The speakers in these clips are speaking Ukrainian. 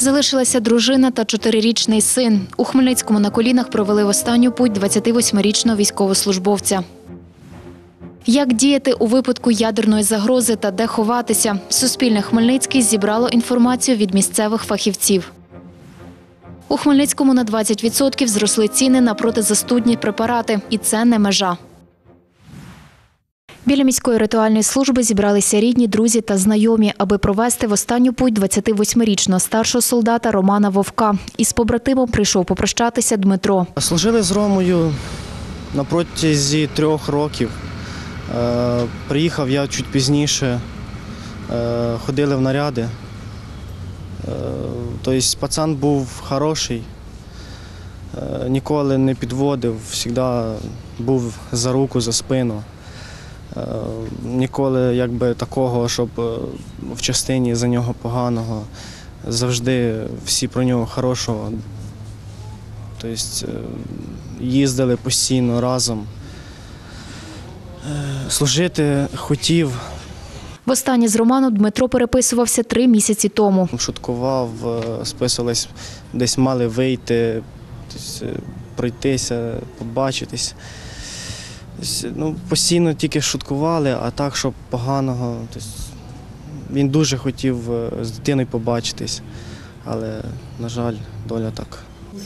Залишилася дружина та 4-річний син. У Хмельницькому на колінах провели в останню путь 28-річного військовослужбовця. Як діяти у випадку ядерної загрози та де ховатися? Суспільне Хмельницький зібрало інформацію від місцевих фахівців. У Хмельницькому на 20% зросли ціни на протизастудні препарати. І це не межа. Біля міської ритуальної служби зібралися рідні, друзі та знайомі, аби провести в останню путь 28-річного старшого солдата Романа Вовка. Із побратимом прийшов попрощатися Дмитро. Служили з Ромою на протязі 3 років. Приїхав я чуть пізніше, ходили в наряди. Тобто пацан був хороший, ніколи не підводив, завжди був за руку, за спину. Ніколи такого, щоб в частині за нього поганого. Завжди всі про нього хорошого. Тобто їздили постійно разом. Служити хотів. Востаннє з Романом Дмитро переписувався 3 місяці тому. Шуткував, списувались, десь мали вийти, пройтися, побачитись. Постійно тільки шуткували, а так, щоб поганого. Він дуже хотів з дитиною побачитись, але, на жаль, доля так.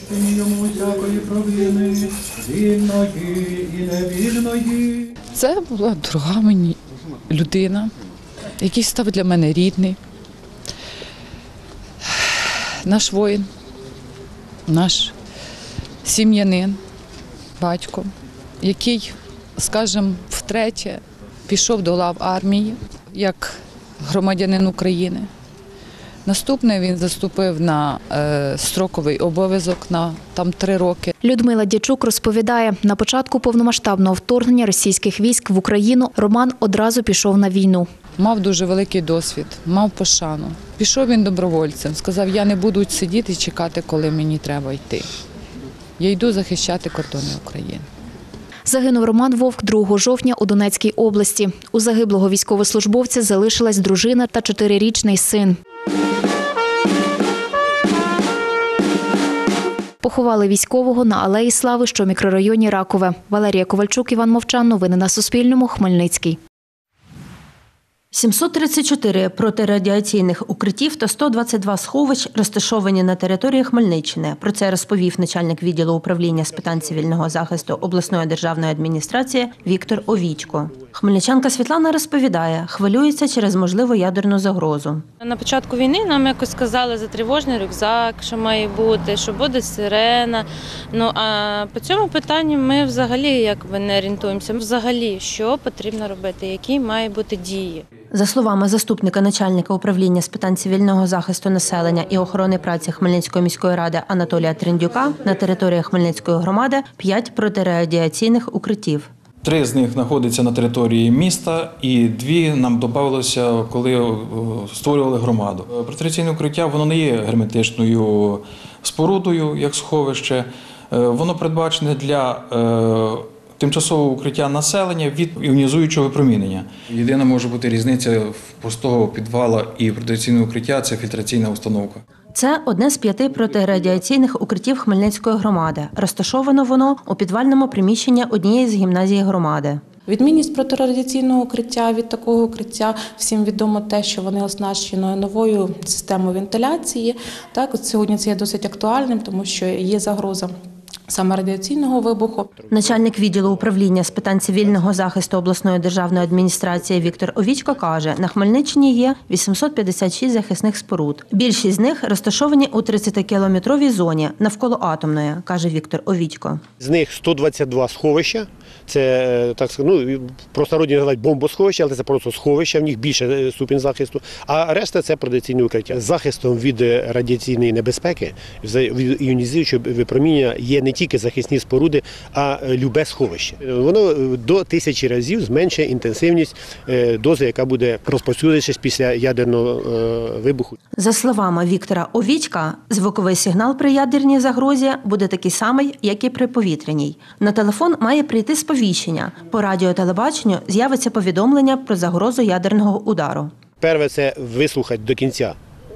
Це була дорога мені людина, який став для мене рідний, наш воїн, наш сім'янин, батько, який, скажімо, втретє пішов до лав армії як громадянин України. Наступне він заступив на строковий обов'язок на 3 роки. Людмила Дячук розповідає, на початку повномасштабного вторгнення російських військ в Україну Роман одразу пішов на війну. Мав дуже великий досвід, мав пошану. Пішов він добровольцем, сказав, я не буду сидіти і чекати, коли мені треба йти. Я йду захищати кордони України. Загинув Роман Вовк 2 жовтня у Донецькій області. У загиблого військовослужбовця залишилась дружина та 4-річний син. Поховали військового на Алеї Слави, що в мікрорайоні Ракове. Валерія Ковальчук, Іван Мовчан. Новини на Суспільному. Хмельницький. 734 протирадіаційних укриттів та 122 сховищ розташовані на території Хмельниччини. Про це розповів начальник відділу управління з питань цивільного захисту обласної державної адміністрації Віктор Овічко. Хмельничанка Світлана розповідає, хвилюється через можливу ядерну загрозу. На початку війни нам якось сказали за тривожний рюкзак, що має бути, що буде сирена. А по цьому питанню ми взагалі не орієнтуємося. Взагалі, що потрібно робити, які мають бути дії. За словами заступника начальника управління з питань цивільного захисту населення і охорони праці Хмельницької міської ради Анатолія Триндюка, на території Хмельницької громади 5 протирадіаційних укриттів. 3 з них знаходяться на території міста і 2 нам додавалося, коли створювали громаду. Протирадіаційне укриття, воно не є герметичною спорудою, як сховище. Воно передбачене для тимчасового укриття населення від іонізуючого випромінення. Єдина може бути різниця простого підвала і протирадіаційного укриття – це фільтраційна установка. Це одне з 5 протирадіаційних укриттів Хмельницької громади. Розташовано воно у підвальному приміщенні однієї з гімназій громади. Відмінність протирадіаційного укриття від такого укриття, всім відомо те, що вони оснащені новою системою вентиляції. Сьогодні це є досить актуальним, тому що є загроза саме радіаційного вибуху. Начальник відділу управління з питань цивільного захисту обласної державної адміністрації Віктор Овічко каже, на Хмельниччині є 856 захисних споруд. Більшість з них розташовані у 30-кілометровій зоні навколо атомної, каже Віктор Овічко. З них 122 сховища. Це, так сказати, просторонні називають бомбосховища, але це просто сховища, в них більше ступінь захисту, а решта – це протирадіаційне укриття. Захистом від радіаційної небезпеки, від іонізуючого випромінення є не тільки захисні споруди, а любе сховище. Воно до 1000 разів зменшує інтенсивність дози, яка буде розповсюджуватися після ядерного вибуху. За словами Віктора Овічка, звуковий сигнал при ядерній загрозі буде такий самий, як і при повітряній. На телефон має прийти сповіщення. По радіотелебаченню з'явиться повідомлення про загрозу ядерного удару. Перше – це вислухати до кінця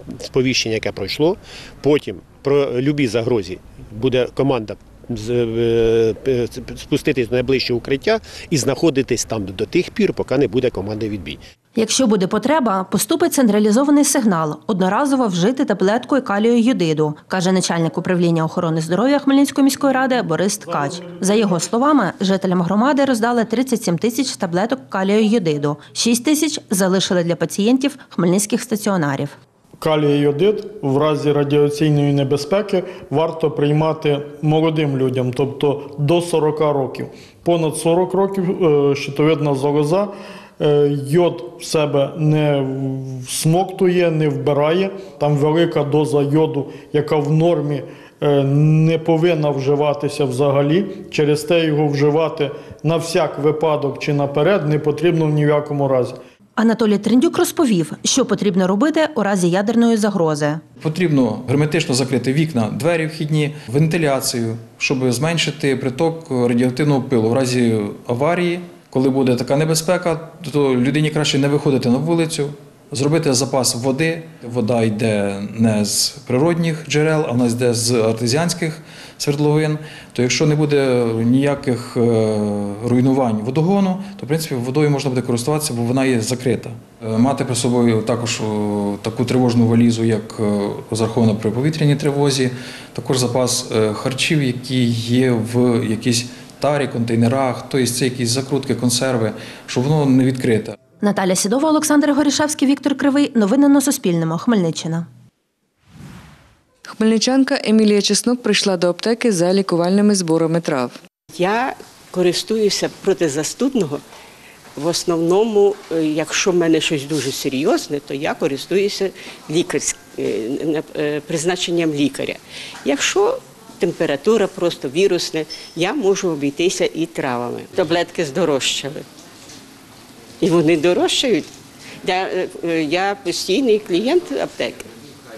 сповіщення, яке пройшло, потім про любі загрозі буде команда спуститись до найближчого укриття і знаходитись там до тих пір, поки не буде команди відбій. Якщо буде потреба, поступить централізований сигнал – одноразово вжити таблеткою калію йодиду, каже начальник управління охорони здоров'я Хмельницької міської ради Борис Ткач. За його словами, жителям громади роздали 37 тисяч таблеток калію йодиду, 6 тисяч залишили для пацієнтів хмельницьких стаціонарів. Калій і йодид в разі радіаційної небезпеки варто приймати молодим людям, тобто до 40 років. Понад 40 років щитовидна залоза йод в себе не всмоктує, не вбирає. Там велика доза йоду, яка в нормі не повинна вживатися взагалі. Через те його вживати на всяк випадок чи наперед не потрібно в ні в якому разі. Анатолій Триндюк розповів, що потрібно робити у разі ядерної загрози. Потрібно герметично закрити вікна, двері вхідні, вентиляцію, щоб зменшити приток радіоактивного пилу. В разі аварії, коли буде така небезпека, то людині краще не виходити на вулицю, зробити запас води. Вода йде не з природних джерел, а вона йде з артезіанських свердловин. То якщо не буде ніяких руйнувань водогону, то в принципі водою можна буде користуватися, бо вона є закрита. Мати при собою також таку тривожну валізу, як розрахована при повітряній тривозі, також запас харчів, які є в якійсь тарі, контейнерах, тобто це якісь закрутки, консерви, щоб воно не відкрите. Наталя Сідова, Олександр Горішевський, Віктор Кривий. Новини на Суспільному. Хмельниччина. Хмельничанка Емілія Чеснок прийшла до аптеки за лікувальними зборами трав. Я користуюся протизастудного. В основному, якщо в мене щось дуже серйозне, то я користуюся призначенням лікаря. Якщо температура просто вірусна, я можу обійтися і травами. Таблетки здорожчали. І вони дорожчають. Я постійний клієнт аптеки.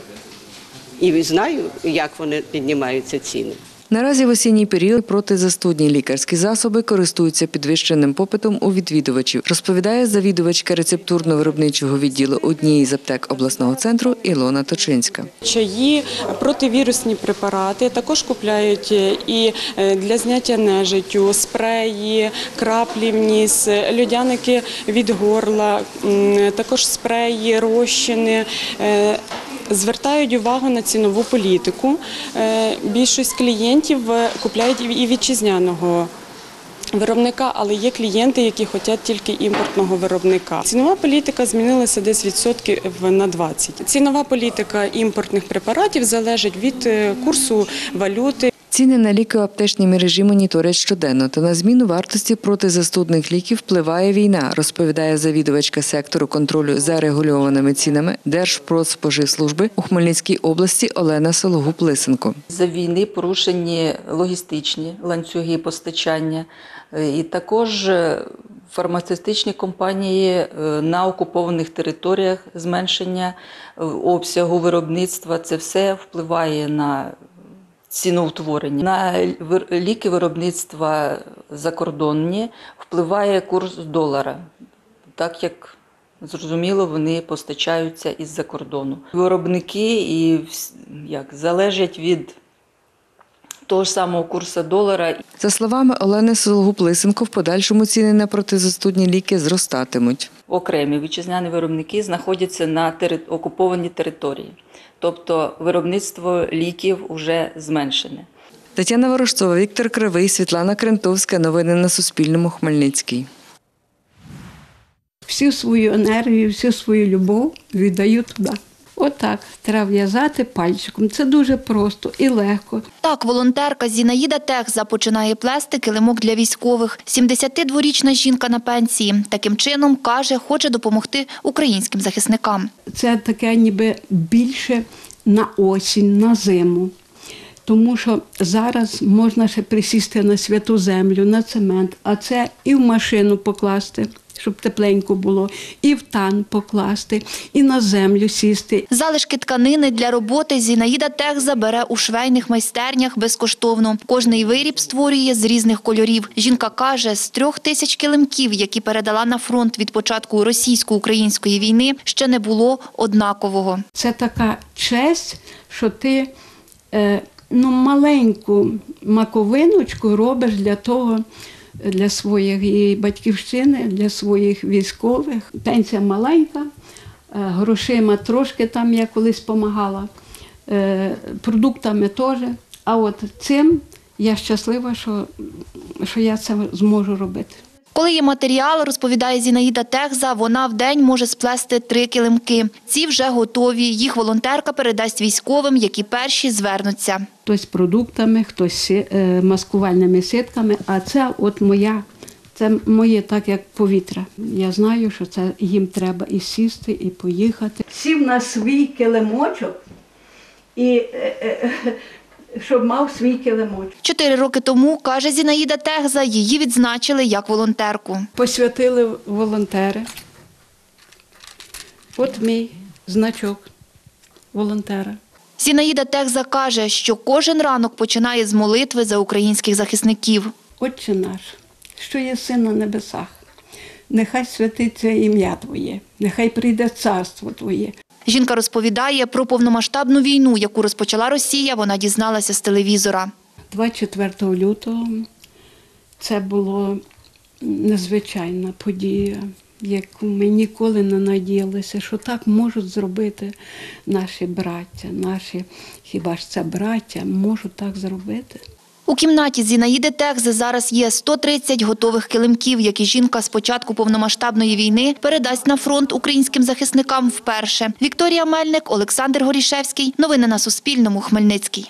І знаю, як вони піднімаються ціни. Наразі в осінній період протизастудні лікарські засоби користуються підвищеним попитом у відвідувачів, розповідає завідувачка рецептурно-виробничого відділу однієї з аптек обласного центру Ілона Точинська. Чаї, противірусні препарати також купляють і для зняття нежиттю, спреї, краплі в ніс, льодяники від горла, також спреї, розчини. Звертають увагу на цінову політику. Більшість клієнтів купляють і вітчизняного виробника, але є клієнти, які хочуть тільки імпортного виробника. Цінова політика змінилася десь відсотків на 20. Цінова політика імпортних препаратів залежить від курсу валюти. Ціни на ліки у аптечній мережі моніторять щоденно, та на зміну вартості протизастудних ліків впливає війна, розповідає завідувачка сектору контролю за регульованими цінами Держпродспоживслужби у Хмельницькій області Олена Сологуб-Лисенко. За війни порушені логістичні ланцюги постачання і також фармацевтичні компанії на окупованих територіях, зменшення обсягу виробництва. Це все впливає на ціноутворення. На ліки виробництва закордонні впливає курс долара, так як, зрозуміло, вони постачаються із-за кордону. Виробники залежать від того ж самого курсу долара. За словами Олени Сологуб-Лисенко, в подальшому ціни на протизастудні ліки зростатимуть. Окремі вітчизняні виробники знаходяться на окупованій території. Тобто виробництво ліків вже зменшене. Тетяна Ворожцова, Віктор Кривий, Світлана Крентовська. Новини на Суспільному. Хмельницький. Всю свою енергію, всю свою любов віддаю туди. Отак треба в'язати пальчиком. Це дуже просто і легко. Так, волонтерка Зінаїда Техза починає плести килимок для військових. 72-річна жінка на пенсії. Таким чином, каже, хоче допомогти українським захисникам. Це таке ніби більше на осінь, на зиму. Тому що зараз можна ще присісти на святу землю, на цемент, а це і в машину покласти, щоб тепленько було, і в тан покласти, і на землю сісти. Залишки тканини для роботи Зінаїда Техза бере у швейних майстернях безкоштовно. Кожний виріб створює з різних кольорів. Жінка каже, з 3000 килимків, які передала на фронт від початку російсько-української війни, ще не було однакового. Це така честь, що ти маленьку маковиночку робиш для своєї батьківщини, для своїх військових. Пенсія маленька, грошима трошки там я колись допомагала, продуктами теж. А от цим я щаслива, що я це зможу робити. Коли є матеріал, розповідає Зінаїда Техза, вона в день може сплести 3 килимки. Ці вже готові. Їх волонтерка передасть військовим, які перші звернуться. Хтось продуктами, хтось маскувальними сітками, а це от це моє так як повітря. Я знаю, що це їм треба і сісти, і поїхати. Сів на свій килимочок і щоб мав свій килимочок. 4 роки тому, каже Зінаїда Техза, її відзначили як волонтерку. Посвятили волонтери. От мій значок волонтера. Зінаїда Техза каже, що кожен ранок починає з молитви за українських захисників. Отче наш, що єси на небесах, нехай святиться ім'я Твоє, нехай прийде царство Твоє. Жінка розповідає про повномасштабну війну, яку розпочала Росія, вона дізналася з телевізора. 24 лютого це була незвичайна подія, яку ми ніколи не надіялися, що так можуть зробити наші браття, хіба ж це браття, можуть так зробити. У кімнаті Зінаїди Техзи зараз є 130 готових килимків, які жінка з початку повномасштабної війни передасть на фронт українським захисникам вперше. Вікторія Мельник, Олександр Горішевський. Новини на Суспільному. Хмельницький.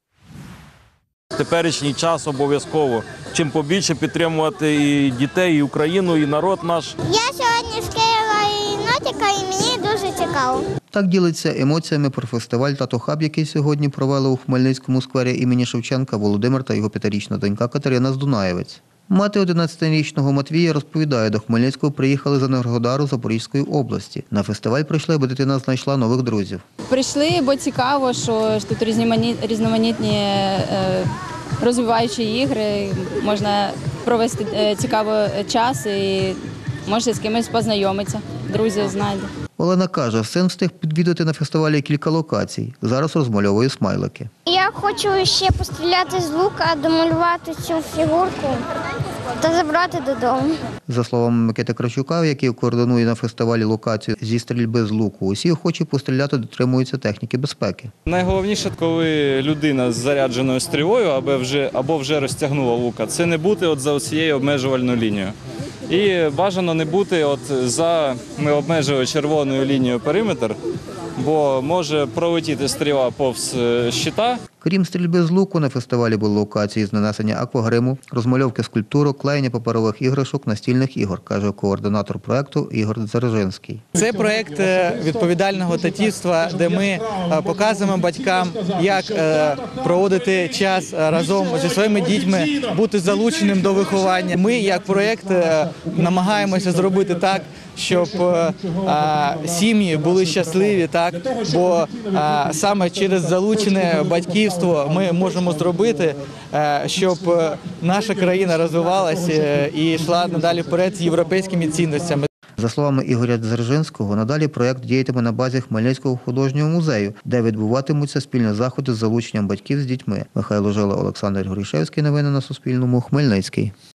В теперішній час обов'язково. Чим побільше підтримувати і дітей, і Україну, і народ наш. Я сьогодні з Києва і Нотіка, і мені дуже цікаво. Так ділиться емоціями про фестиваль «Тато-хаб», який сьогодні провели у Хмельницькому сквері імені Шевченка Володимир та його 5-річна донька Катерина Здунаєвець. Мати 11-річного Матвія розповідає, до Хмельницького приїхали з Енергодару Запорізької області. На фестиваль прийшли, аби дитина знайшла нових друзів. Прийшли, бо цікаво, що тут різноманітні розвиваючі ігри, можна провести цікавий час і може з кимось познайомитися, друзів знайде. Олена каже, син встиг підвідати на фестивалі кілька локацій. Зараз розмальовує смайлики. Я хочу ще постріляти з лука, домалювати цю фігурку та забрати додому. За словами Микити Кравчука, який координує на фестивалі локацію зі стрільби з луку, усі охочі постріляти дотримуються техніки безпеки. Найголовніше, коли людина з зарядженою стрілою або вже розтягнула лука, це не бути за цією обмежувальною лінією. І бажано не бути ми обмежили червоною лінією периметр, бо може пролетіти стріла повз щита. Крім стрільби з луку, на фестивалі були локації з нанесення аквагриму, розмальовки скульптурок, клеєння паперових іграшок, настільних ігор, каже координатор проєкту Ігор Дзержинський. Це проєкт відповідального татівства, де ми показуємо батькам, як проводити час разом зі своїми дітьми, бути залученим до виховання. Ми, як проєкт, намагаємося зробити так, щоб сім'ї були щасливі, бо саме через залучене батьківство ми можемо зробити, щоб наша країна розвивалася і йшла надалі вперед з європейськими цінностями. За словами Ігоря Дзержинського, надалі проєкт діятиме на базі Хмельницького художнього музею, де відбуватимуться спільні заходи з залученням батьків з дітьми. Михайло Жила, Олександр Горішевський. Новини на Суспільному. Хмельницький.